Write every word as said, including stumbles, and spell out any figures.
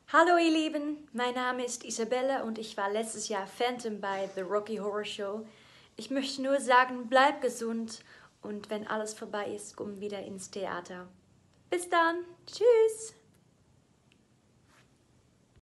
Hallo ihr Lieben, mein Name ist Isabelle und ich war letztes Jahr Phantom bei The Rocky Horror Show. Ich möchte nur sagen, bleib gesund und wenn alles vorbei ist, komm wieder ins Theater. Bis dann, tschüss!